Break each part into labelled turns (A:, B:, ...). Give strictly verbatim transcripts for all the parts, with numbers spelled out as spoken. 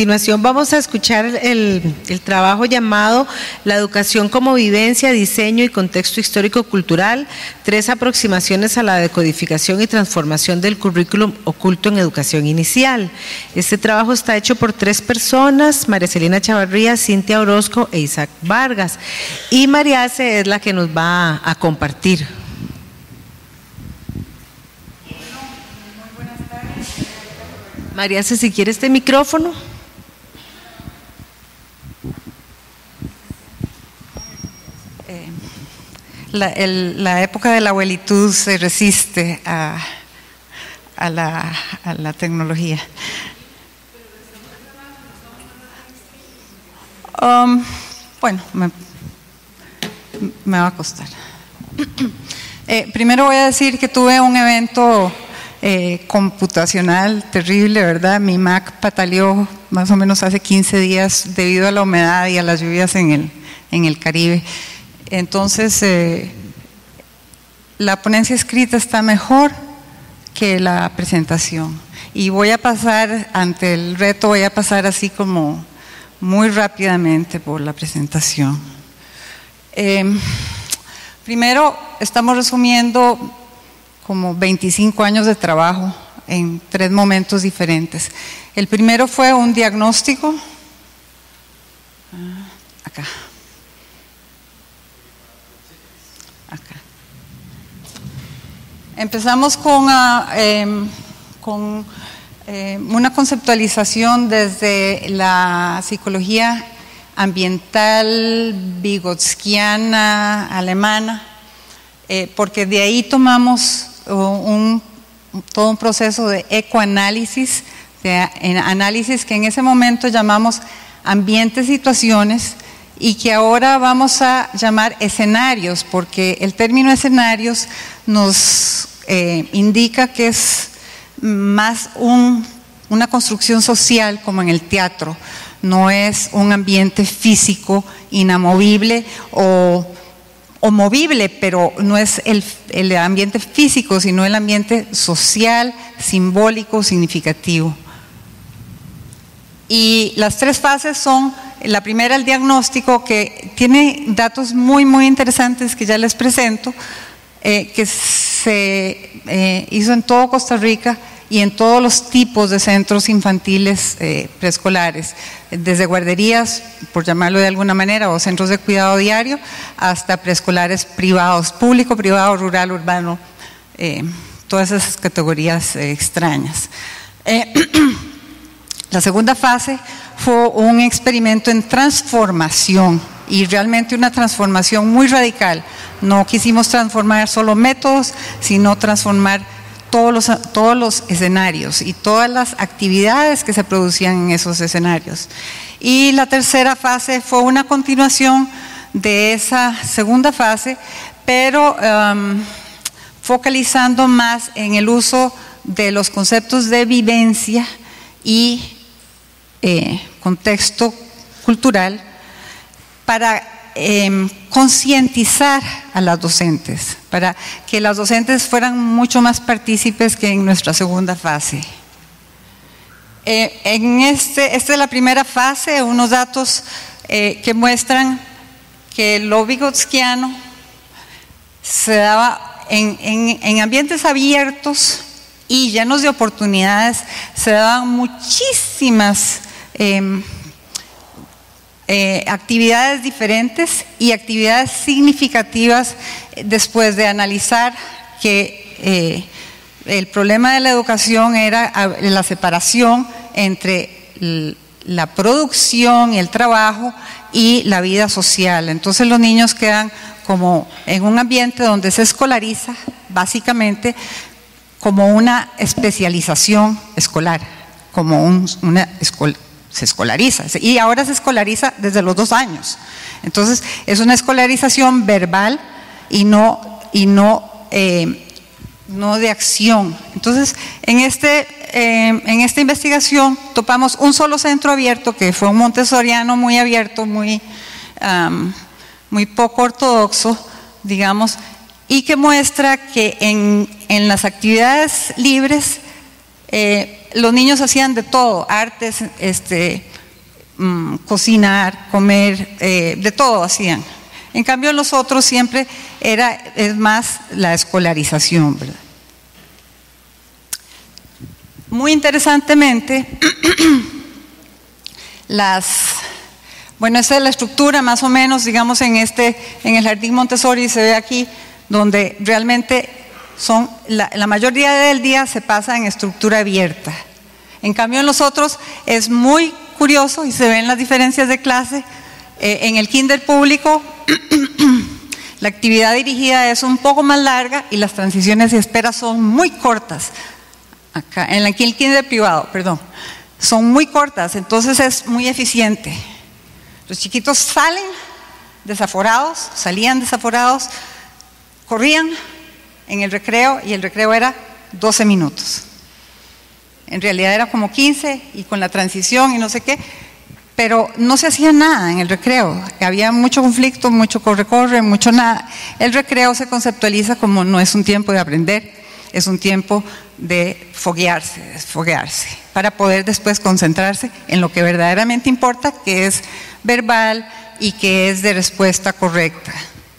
A: continuación vamos a escuchar el, el trabajo llamado La educación como vivencia, diseño y contexto histórico-cultural, tres aproximaciones a la decodificación y transformación del currículum oculto en educación inicial. Este trabajo está hecho por tres personas, María Celina Chavarría, Cintia Orozco e Isaac Vargas, y Mariace es la que nos va a, a compartir. Mariace, si quiere este micrófono.
B: Eh, la, el, la época de la abuelitud se resiste a, a, la, a la tecnología. Um, bueno, me, me va a costar. Eh, primero voy a decir que tuve un evento Eh, computacional terrible, ¿verdad? Mi Mac pataleó más o menos hace quince días debido a la humedad y a las lluvias en el, en el Caribe. Entonces, eh, la ponencia escrita está mejor que la presentación. Y voy a pasar, ante el reto, voy a pasar así como muy rápidamente por la presentación. Eh, primero, estamos resumiendo como veinticinco años de trabajo en tres momentos diferentes. El primero fue un diagnóstico, acá, acá. Empezamos con, uh, eh, con eh, una conceptualización desde la psicología ambiental vygotskiana alemana, eh, porque de ahí tomamos Un, todo un proceso de ecoanálisis, de en análisis que en ese momento llamamos ambientes, situaciones, y que ahora vamos a llamar escenarios, porque el término escenarios nos eh, indica que es más un, una construcción social como en el teatro, no es un ambiente físico inamovible o o movible, pero no es el, el ambiente físico, sino el ambiente social, simbólico, significativo. Y las tres fases son, la primera el diagnóstico, que tiene datos muy muy interesantes que ya les presento, eh, que se eh, hizo en todo Costa Rica y en todos los tipos de centros infantiles eh, preescolares, desde guarderías, por llamarlo de alguna manera, o centros de cuidado diario, hasta preescolares privados, público, privado, rural, urbano, eh, todas esas categorías eh, extrañas. Eh, la segunda fase fue un experimento en transformación, y realmente una transformación muy radical. No quisimos transformar solo métodos, sino transformar Todos los, todos los escenarios y todas las actividades que se producían en esos escenarios. Y la tercera fase fue una continuación de esa segunda fase, pero um, focalizando más en el uso de los conceptos de vivencia y eh, contexto cultural para Eh, concientizar a las docentes, para que las docentes fueran mucho más partícipes que en nuestra segunda fase. Eh, en este, esta es la primera fase, unos datos eh, que muestran que lo vygotskiano se daba en, en, en ambientes abiertos y llenos de oportunidades, se daban muchísimas eh, Eh, actividades diferentes y actividades significativas después de analizar que eh, el problema de la educación era la separación entre la producción y el trabajo y la vida social. Entonces los niños quedan como en un ambiente donde se escolariza básicamente como una especialización escolar, como un, una escuela. Se escolariza, y ahora se escolariza desde los dos años. Entonces es una escolarización verbal y no, y no, eh, no de acción. Entonces en, este, eh, en esta investigación topamos un solo centro abierto, que fue un montessoriano muy abierto, muy, um, muy poco ortodoxo, digamos, y que muestra que en, en las actividades libres eh, los niños hacían de todo, artes, este, mmm, cocinar, comer, eh, de todo hacían. En cambio los otros siempre era, es más la escolarización, ¿verdad? Muy interesantemente, las, bueno, esta es la estructura más o menos, digamos, en, este, en el Jardín Montessori se ve aquí, donde realmente son, la, la mayoría del día se pasa en estructura abierta. En cambio en los otros es muy curioso y se ven las diferencias de clase. Eh, en el kinder público la actividad dirigida es un poco más larga y las transiciones de espera son muy cortas. Acá, en el kinder privado, perdón, son muy cortas, entonces es muy eficiente. Los chiquitos salen desaforados, salían desaforados, corrían en el recreo y el recreo era doce minutos. En realidad era como quince y con la transición y no sé qué, pero no se hacía nada en el recreo. Había mucho conflicto, mucho corre-corre, mucho nada. El recreo se conceptualiza como no es un tiempo de aprender, es un tiempo de foguearse, de foguearse, para poder después concentrarse en lo que verdaderamente importa, que es verbal y que es de respuesta correcta.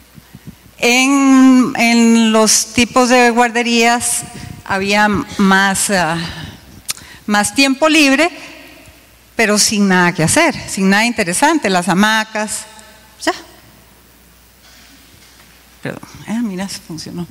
B: En, en los tipos de guarderías había más, uh, más tiempo libre, pero sin nada que hacer, sin nada interesante, las hamacas, ya. Perdón, eh, mira, se funcionó.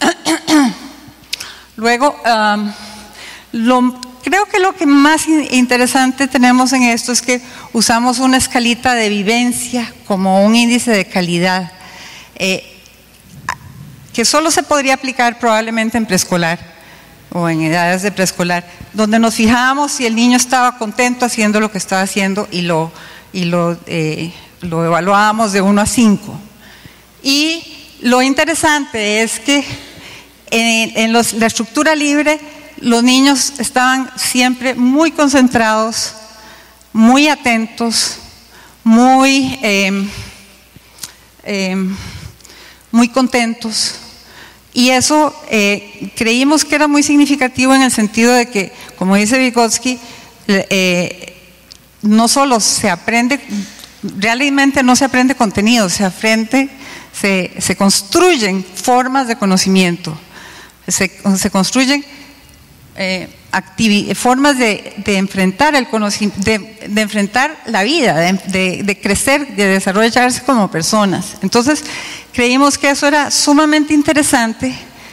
B: Luego, um, lo, creo que lo que más interesante tenemos en esto es que usamos una escalita de vivencia como un índice de calidad, eh, que solo se podría aplicar probablemente en preescolar o en edades de preescolar, donde nos fijábamos si el niño estaba contento haciendo lo que estaba haciendo y lo, y lo, eh, lo evaluábamos de uno a cinco. Y lo interesante es que en, en los, la estructura libre los niños estaban siempre muy concentrados, muy atentos, muy, eh, eh, muy contentos. Y eso eh, creímos que era muy significativo en el sentido de que, como dice Vygotsky, eh, no solo se aprende, realmente no se aprende contenido, se aprende, se, se construyen formas de conocimiento, se, se construyen eh, formas de, de enfrentar el conocimiento, de, de enfrentar la vida, de, de, de crecer, de desarrollarse como personas. Entonces, creímos que eso era sumamente interesante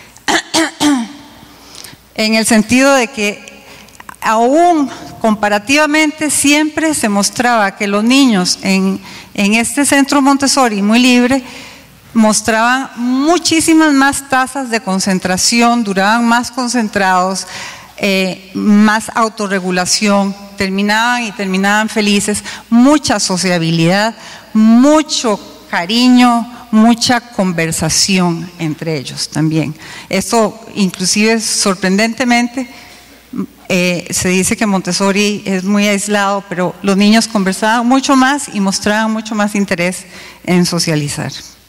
B: en el sentido de que aún comparativamente siempre se mostraba que los niños en, en este centro Montessori muy libre mostraban muchísimas más tasas de concentración, duraban más concentrados, eh, más autorregulación, terminaban y terminaban felices, mucha sociabilidad, mucho cariño, mucha conversación entre ellos también. Esto inclusive sorprendentemente eh, se dice que Montessori es muy aislado, pero los niños conversaban mucho más y mostraban mucho más interés en socializar.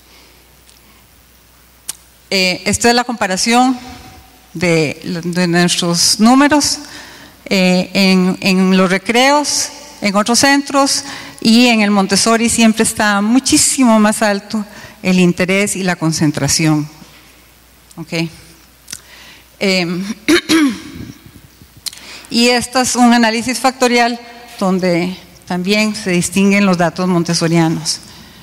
B: Eh, esta es la comparación de, de nuestros números eh, en, en los recreos, en otros centros, y en el Montessori siempre está muchísimo más alto el interés y la concentración. Okay. Eh, y este es un análisis factorial donde también se distinguen los datos montessorianos.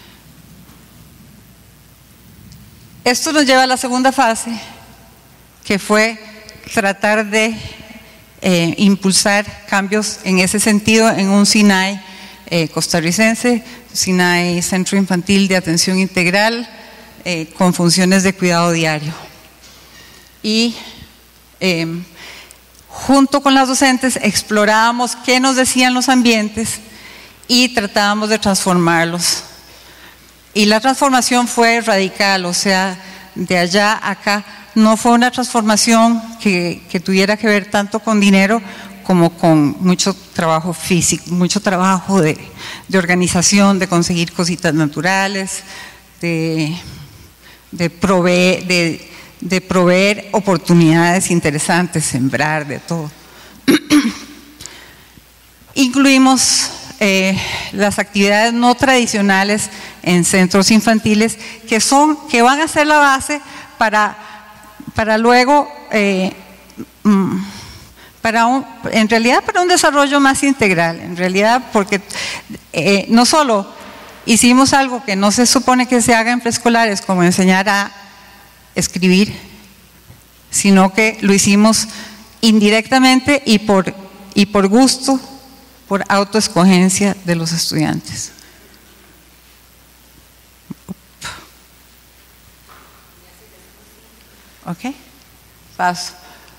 B: Esto nos lleva a la segunda fase, que fue tratar de eh, impulsar cambios en ese sentido en un SINAI eh, costarricense, SINAI Centro Infantil de Atención Integral, eh, con funciones de cuidado diario. Y eh, junto con las docentes explorábamos qué nos decían los ambientes y tratábamos de transformarlos. Y la transformación fue radical, o sea, de allá a acá. No fue una transformación que, que tuviera que ver tanto con dinero como con mucho trabajo físico, mucho trabajo de, de organización, de conseguir cositas naturales, de, de, proveer, de, de proveer oportunidades interesantes, sembrar, de todo. Incluimos eh, las actividades no tradicionales en centros infantiles que, son, que van a ser la base para, para luego, eh, para un, en realidad para un desarrollo más integral, en realidad porque eh, no solo hicimos algo que no se supone que se haga en preescolares como enseñar a escribir, sino que lo hicimos indirectamente y por, y por gusto, por autoescogencia de los estudiantes. Ok, paso.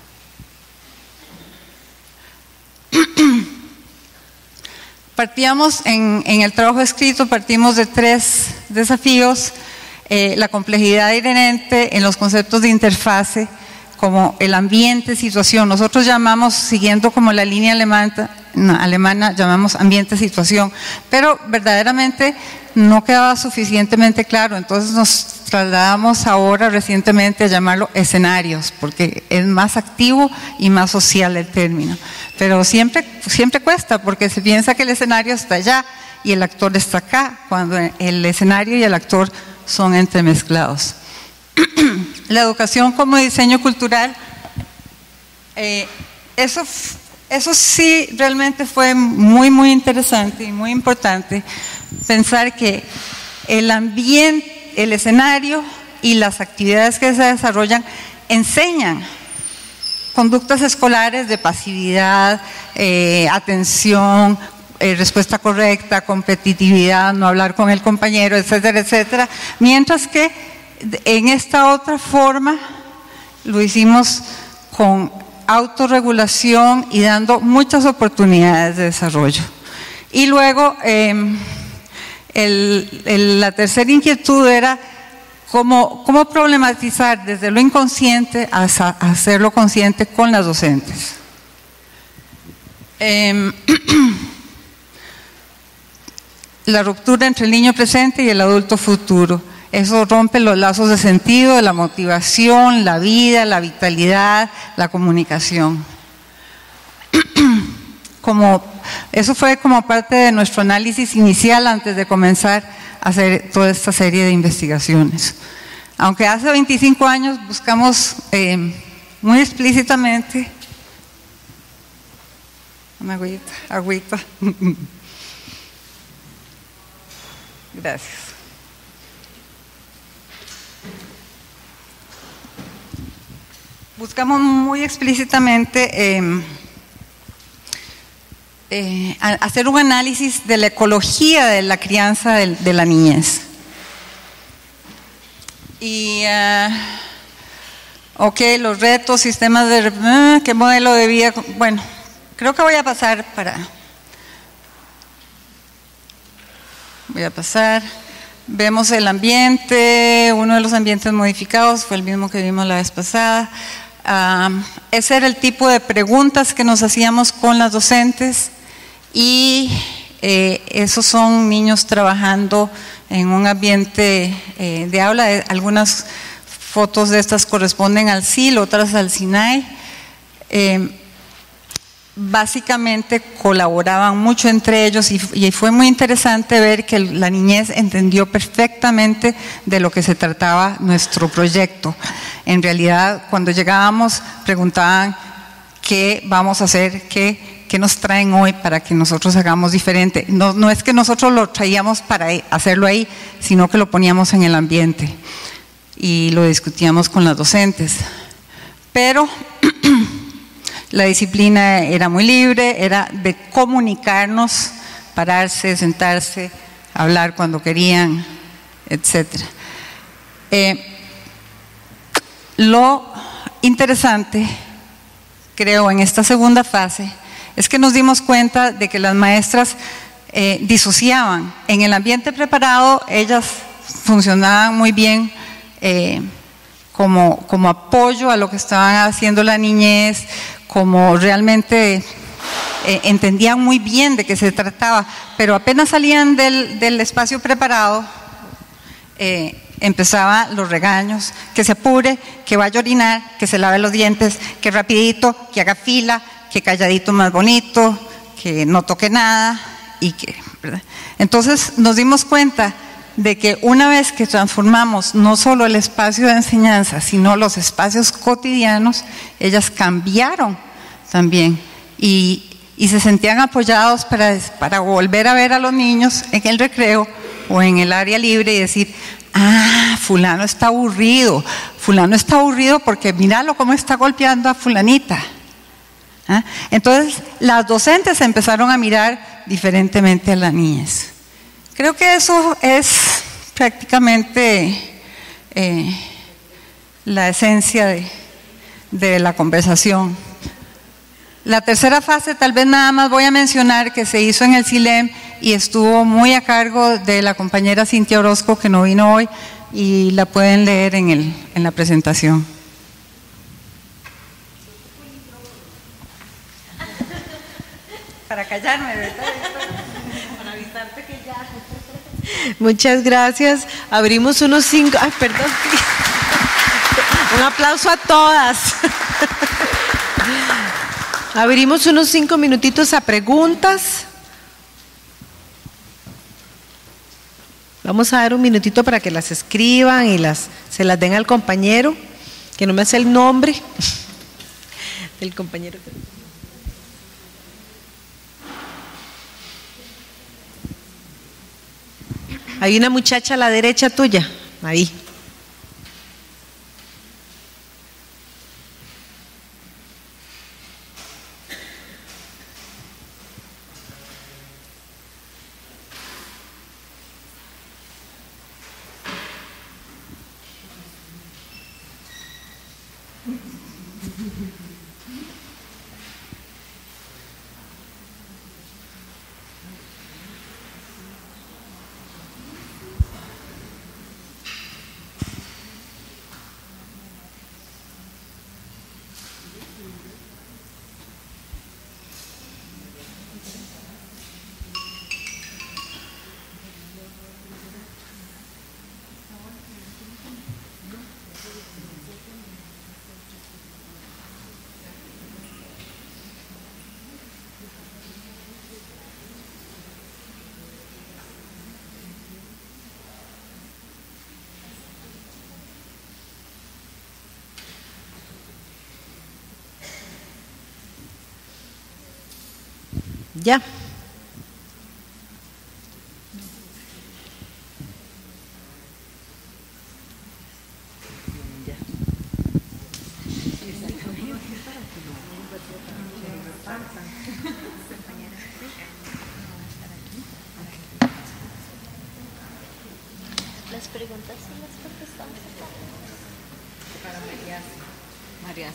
B: Partíamos en, en el trabajo escrito, partimos de tres desafíos: eh, la complejidad inherente en los conceptos de interfase, como el ambiente, situación. Nosotros llamamos, siguiendo como la línea alemana, alemana llamamos ambiente, situación, pero verdaderamente no quedaba suficientemente claro, entonces nos trasladamos ahora recientemente a llamarlo escenarios, porque es más activo y más social el término, pero siempre, siempre cuesta, porque se piensa que el escenario está allá y el actor está acá, cuando el escenario y el actor son entremezclados. La educación como diseño cultural, eh, eso, eso sí realmente fue muy muy interesante y muy importante pensar que el ambiente, el escenario y las actividades que se desarrollan enseñan conductas escolares de pasividad, eh, atención, eh, respuesta correcta, competitividad, no hablar con el compañero, etcétera, etcétera, mientras que en esta otra forma lo hicimos con autorregulación y dando muchas oportunidades de desarrollo. Y luego eh, el, el, la tercera inquietud era cómo, cómo problematizar desde lo inconsciente a hacerlo consciente con las docentes. Eh, la ruptura entre el niño presente y el adulto futuro. Eso rompe los lazos de sentido, de la motivación, la vida, la vitalidad, la comunicación. Como, eso fue como parte de nuestro análisis inicial antes de comenzar a hacer toda esta serie de investigaciones. Aunque hace veinticinco años buscamos eh, muy explícitamente, una agüita, agüita. Gracias. Buscamos muy explícitamente eh, eh, hacer un análisis de la ecología de la crianza de, de la niñez. Y, uh, ok, los retos, sistemas de, uh, qué modelo de vida, bueno, creo que voy a pasar para, voy a pasar, vemos el ambiente, uno de los ambientes modificados fue el mismo que vimos la vez pasada. Uh, ese era el tipo de preguntas que nos hacíamos con las docentes y eh, esos son niños trabajando en un ambiente eh, de aula. Algunas fotos de estas corresponden al S I L, otras al SINAI. Eh, básicamente colaboraban mucho entre ellos y, y fue muy interesante ver que la niñez entendió perfectamente de lo que se trataba nuestro proyecto. En realidad, cuando llegábamos, preguntaban qué vamos a hacer, qué, qué nos traen hoy para que nosotros hagamos diferente. No, no es que nosotros lo traíamos para hacerlo ahí, sino que lo poníamos en el ambiente y lo discutíamos con las docentes. Pero la disciplina era muy libre, era de comunicarnos, pararse, sentarse, hablar cuando querían, etcétera. Eh, Lo interesante, creo, en esta segunda fase, es que nos dimos cuenta de que las maestras eh, disociaban. En el ambiente preparado, ellas funcionaban muy bien eh, como, como apoyo a lo que estaban haciendo la niñez, como realmente eh, entendían muy bien de qué se trataba, pero apenas salían del, del espacio preparado, eh, empezaban los regaños, que se apure, que vaya a orinar, que se lave los dientes, que rapidito, que haga fila, que calladito más bonito, que no toque nada y que, ¿verdad? Entonces nos dimos cuenta de que una vez que transformamos no solo el espacio de enseñanza, sino los espacios cotidianos, ellas cambiaron también y, y se sentían apoyados para, para volver a ver a los niños en el recreo o en el área libre y decir, ah, fulano está aburrido, fulano está aburrido porque míralo cómo está golpeando a fulanita. ¿Ah? Entonces las docentes empezaron a mirar diferentemente a las niñas. Creo que eso es prácticamente eh, la esencia de, de la conversación. La tercera fase, tal vez nada más voy a mencionar que se hizo en el CILEM y estuvo muy a cargo de la compañera Cintia Orozco, que no vino hoy, y la pueden leer en, el, en la presentación. Para callarme, ¿verdad? Para avisarte que ya.
A: Muchas gracias. Abrimos unos cinco. Ay, perdón. Un aplauso a todas. Abrimos unos cinco minutitos a preguntas. Vamos a dar un minutito para que las escriban y las se las den al compañero, que no me hace el nombre del compañero. Hay una muchacha a la derecha tuya, ahí. Ya.
C: Las preguntas sí las contestamos acá.
B: Para María. María.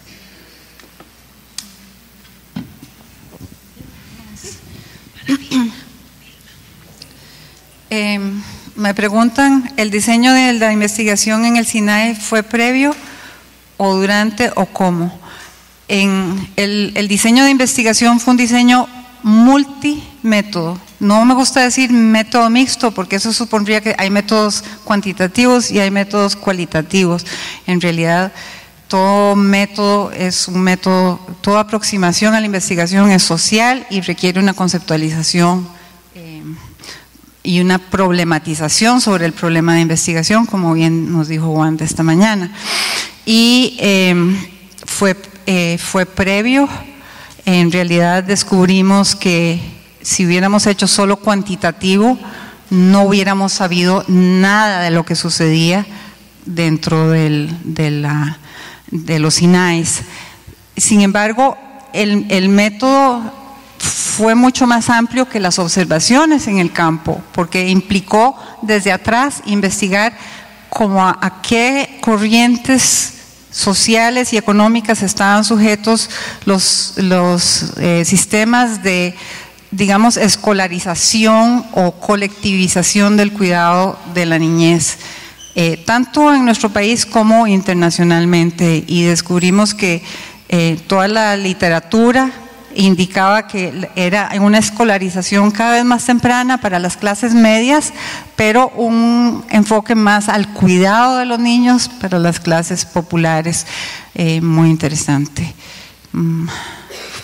B: Eh, me preguntan, ¿el diseño de la investigación en el SINAE fue previo o durante o cómo? En el, el diseño de investigación fue un diseño multimétodo. No me gusta decir método mixto porque eso supondría que hay métodos cuantitativos y hay métodos cualitativos. En realidad, todo método es un método, toda aproximación a la investigación es social y requiere una conceptualización eh, y una problematización sobre el problema de investigación, como bien nos dijo Juan de esta mañana. Y eh, fue, eh, fue previo, en realidad descubrimos que si hubiéramos hecho solo cuantitativo, no hubiéramos sabido nada de lo que sucedía dentro del, de, la, de los SINAES. Sin embargo, el, el método fue mucho más amplio que las observaciones en el campo, porque implicó desde atrás investigar como a, a qué corrientes sociales y económicas estaban sujetos los, los eh, sistemas de, digamos, escolarización o colectivización del cuidado de la niñez, eh, tanto en nuestro país como internacionalmente, y descubrimos que eh, toda la literatura indicaba que era una escolarización cada vez más temprana para las clases medias, pero un enfoque más al cuidado de los niños para las clases populares, eh, muy interesante.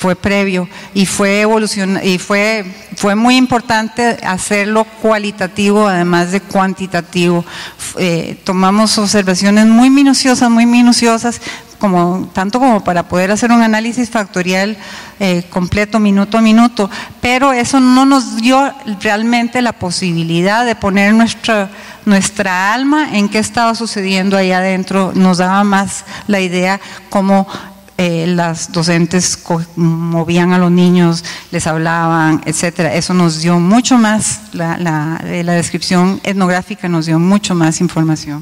B: fue previo y fue evolucion y fue, fue muy importante hacerlo cualitativo además de cuantitativo. Eh, tomamos observaciones muy minuciosas, muy minuciosas, como, tanto como para poder hacer un análisis factorial eh, completo minuto a minuto, pero eso no nos dio realmente la posibilidad de poner nuestra, nuestra alma en qué estaba sucediendo ahí adentro. Nos daba más la idea cómo eh, las docentes movían a los niños, les hablaban, etcétera. Eso nos dio mucho más, la, la, la descripción etnográfica nos dio mucho más información.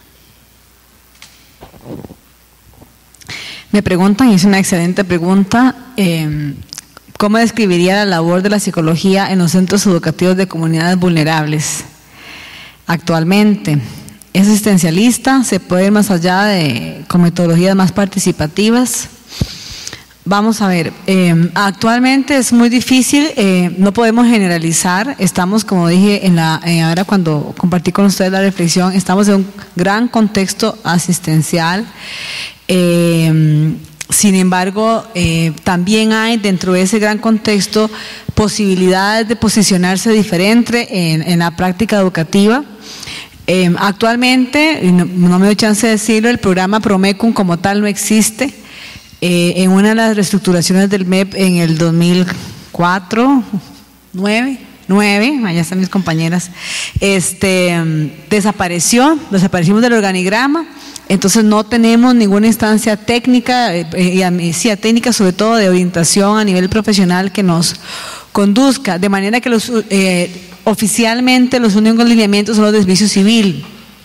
D: Me preguntan, y es una excelente pregunta, eh, ¿cómo describiría la labor de la psicología en los centros educativos de comunidades vulnerables actualmente? ¿Es asistencialista? ¿Se puede ir más allá de, con metodologías más participativas? Vamos a ver, eh, actualmente es muy difícil, eh, no podemos generalizar, estamos, como dije en la, eh, ahora cuando compartí con ustedes la reflexión, estamos en un gran contexto asistencial. Eh, sin embargo, eh, también hay dentro de ese gran contexto posibilidades de posicionarse diferente en, en la práctica educativa. Eh, actualmente, no, no me doy chance de decirlo, el programa Promecum como tal no existe. Eh, en una de las reestructuraciones del M E P en el dos mil cuatro, nueve, nueve, allá están mis compañeras, este, desapareció, desaparecimos del organigrama. Entonces no tenemos ninguna instancia técnica, eh, eh, sí, técnica sobre todo de orientación a nivel profesional que nos conduzca, de manera que los, eh, oficialmente los únicos lineamientos son los de servicio civil.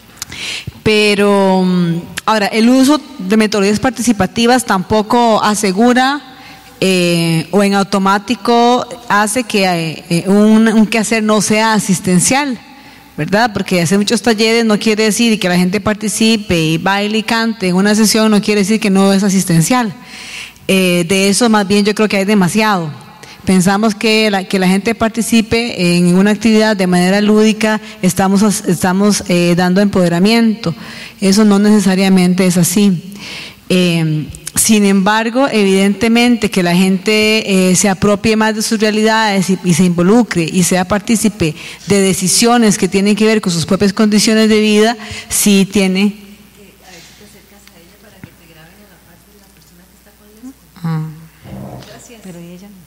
D: Pero ahora, el uso de metodologías participativas tampoco asegura eh, o en automático hace que eh, un, un quehacer no sea asistencial, ¿verdad? Porque hacer muchos talleres no quiere decir que la gente participe y baile y cante en una sesión, no quiere decir que no es asistencial. Eh, de eso más bien yo creo que hay demasiado. Pensamos que la, que la gente participe en una actividad de manera lúdica, estamos, estamos eh, dando empoderamiento. Eso no necesariamente es así. Eh, Sin embargo, evidentemente que la gente eh, se apropie más de sus realidades y, y se involucre y sea partícipe de decisiones que tienen que ver con sus propias condiciones de vida, sí tiene. A ver si te acercas a ella para que te graben en la parte de la persona que está con el ah. Gracias. Pero ella no.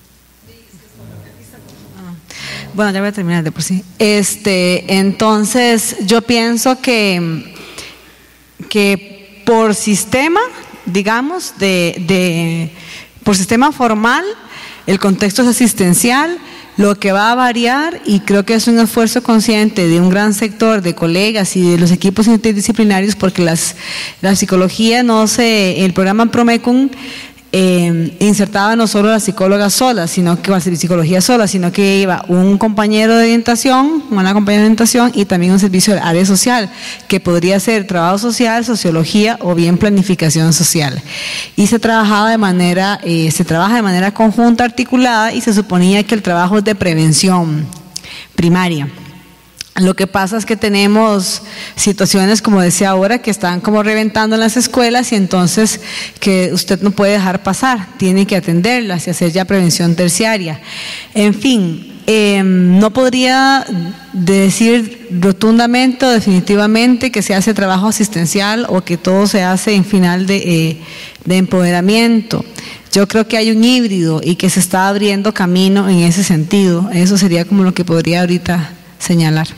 D: Ah. Bueno, ya voy a terminar de por sí. Este, entonces, yo pienso que, que por sistema, digamos, de, de, por sistema formal, el contexto es asistencial. Lo que va a variar, y creo que es un esfuerzo consciente de un gran sector de colegas y de los equipos interdisciplinarios, porque las, la psicología no se, el programa Promecum eh, insertaba no solo a la psicóloga sola, sino que a la psicología sola, sino que iba un compañero de orientación, una compañera de orientación y también un servicio de área social, que podría ser trabajo social, sociología o bien planificación social. Y se trabajaba de manera, eh, se trabaja de manera conjunta, articulada, y se suponía que el trabajo es de prevención primaria. Lo que pasa es que tenemos situaciones, como decía ahora, que están como reventando en las escuelas, y entonces que usted no puede dejar pasar, tiene que atenderlas y hacer ya prevención terciaria. En fin, eh, no podría decir rotundamente o definitivamente que se hace trabajo asistencial o que todo se hace en final de, eh, de empoderamiento. Yo creo que hay un híbrido y que se está abriendo camino en ese sentido. Eso sería como lo que podría ahorita señalar.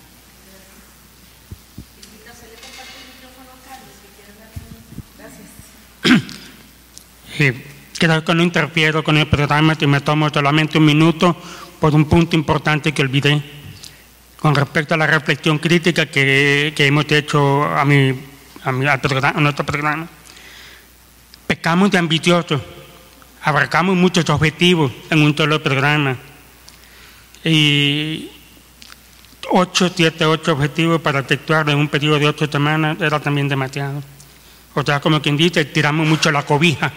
E: Sí, creo que no interfiero con el programa y me tomo solamente un minuto por un punto importante que olvidé con respecto a la reflexión crítica que, que hemos hecho a, mi, a, mi, al programa, a nuestro programa. Pecamos de ambiciosos, abarcamos muchos objetivos en un solo programa y ocho, siete, ocho objetivos para efectuar en un periodo de ocho semanas era también demasiado. O sea, como quien dice, tiramos mucho la cobija.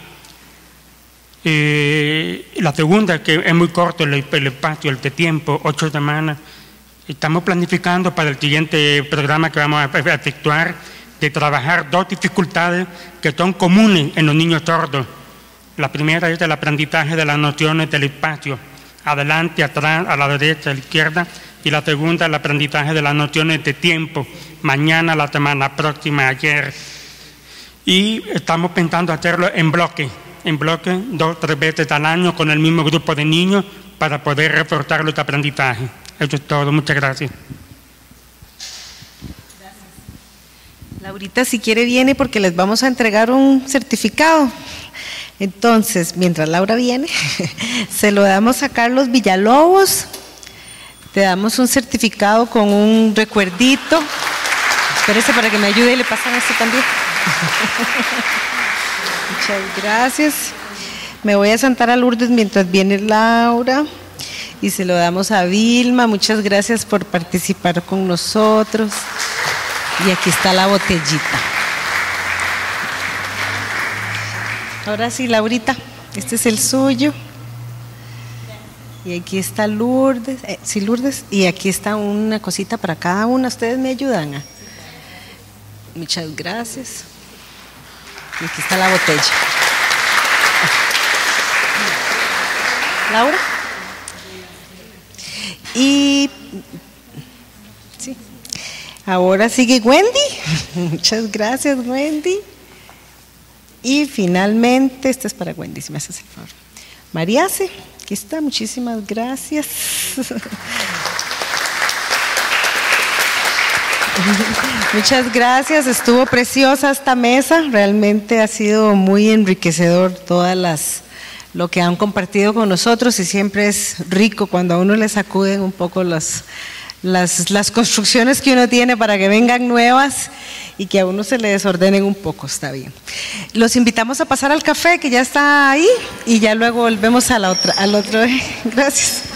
E: Eh, la segunda, que es muy corto el, el espacio, el de tiempo, ocho semanas. Estamos planificando para el siguiente programa que vamos a efectuar de trabajar dos dificultades que son comunes en los niños sordos. La primera es el aprendizaje de las nociones del espacio, adelante, atrás, a la derecha, a la izquierda, y la segunda, el aprendizaje de las nociones de tiempo, mañana, la semana próxima, ayer. Y estamos pensando hacerlo en bloque, en bloque, dos, tres veces al año con el mismo grupo de niños para poder reforzar los aprendizajes. Eso es todo, muchas gracias.
A: Laurita, si quiere viene porque les vamos a entregar un certificado. Entonces, mientras Laura viene, se lo damos a Carlos Villalobos. Te damos un certificado con un recuerdito. Espérese para que me ayude y le pasan esto también. Muchas gracias. Me voy a sentar a Lourdes mientras viene Laura. Y se lo damos a Vilma. Muchas gracias por participar con nosotros. Y aquí está la botellita. Ahora sí, Laurita, este es el suyo. Y aquí está Lourdes, eh, sí, Lourdes, y aquí está una cosita para cada una. ¿Ustedes me ayudan? Muchas gracias. Y aquí está la botella. Laura. Y sí. Ahora sigue Wendy. Muchas gracias, Wendy. Y finalmente, esta es para Wendy, si me haces el favor. Mariace, aquí está, muchísimas gracias. Muchas gracias, estuvo preciosa esta mesa, realmente ha sido muy enriquecedor todas las lo que han compartido con nosotros y siempre es rico cuando a uno le sacuden un poco los, las, las construcciones que uno tiene para que vengan nuevas y que a uno se le desordenen un poco, está bien. Los invitamos a pasar al café que ya está ahí y ya luego volvemos a la otra, al otro. Gracias.